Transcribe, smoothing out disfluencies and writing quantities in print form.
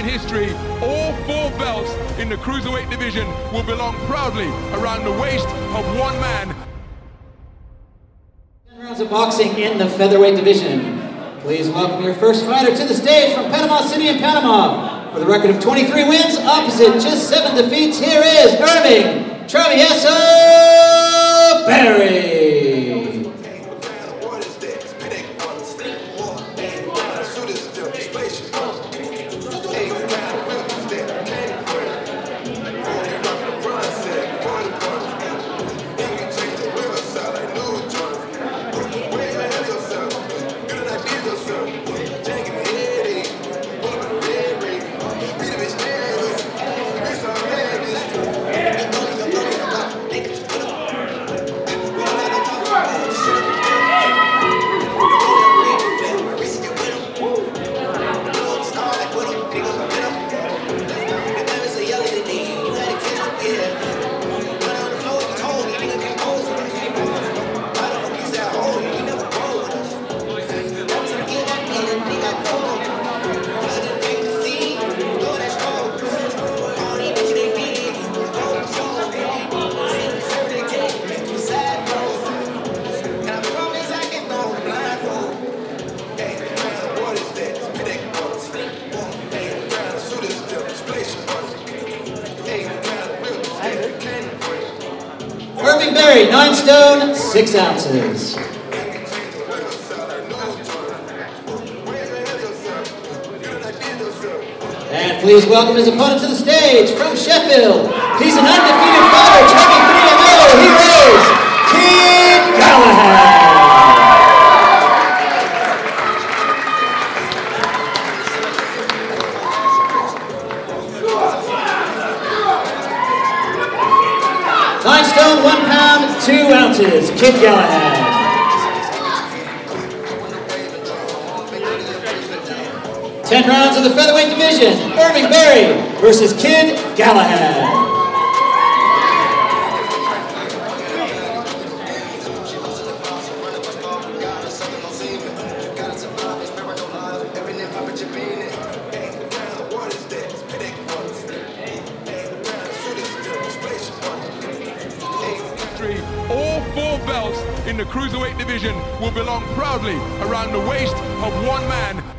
history, all 4 belts in the cruiserweight division will belong proudly around the waist of one man. 10 rounds of boxing in the featherweight division. Please welcome your first fighter to the stage from Panama City in Panama. With a record of 23 wins, opposite just 7 defeats, here is Irving Travieso Berry. Irving Berry, 9 stone, 6 ounces. And please welcome his opponent to the stage from Sheffield. He's an undefeated fighter, tracking 3-0. Here is Kid Galahad. Nine stone, 1 pound, 2 ounces, Kid Galahad. Ten rounds of the featherweight division, Irving Berry versus Kid Galahad. All 4 belts in the cruiserweight division will belong proudly around the waist of one man.